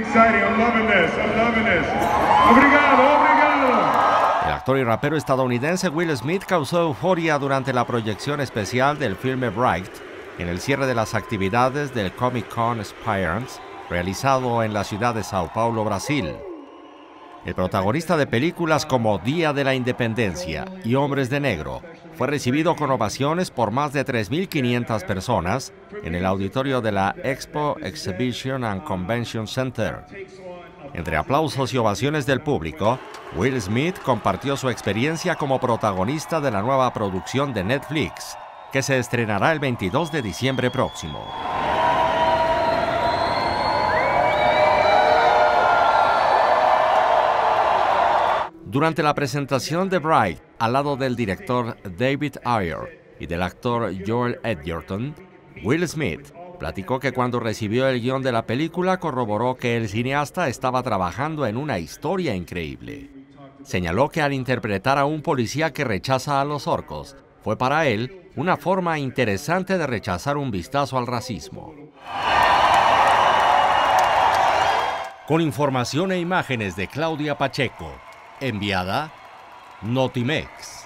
Exciting. I'm loving this. I'm loving this. Obrigado, obrigado. El actor y rapero estadounidense Will Smith causó euforia durante la proyección especial del filme Bright en el cierre de las actividades del Comic Con Experience realizado en la ciudad de Sao Paulo, Brasil. El protagonista de películas como Día de la Independencia y Hombres de Negro fue recibido con ovaciones por más de 3.500 personas en el auditorio de la Expo Exhibition and Convention Center. Entre aplausos y ovaciones del público, Will Smith compartió su experiencia como protagonista de la nueva producción de Netflix, que se estrenará el 22 de diciembre próximo. Durante la presentación de Bright, al lado del director David Ayer y del actor Joel Edgerton, Will Smith platicó que cuando recibió el guión de la película corroboró que el cineasta estaba trabajando en una historia increíble. Señaló que al interpretar a un policía que rechaza a los orcos, fue para él una forma interesante de rechazar un vistazo al racismo. Con información e imágenes de Claudia Pacheco, enviada Notimex.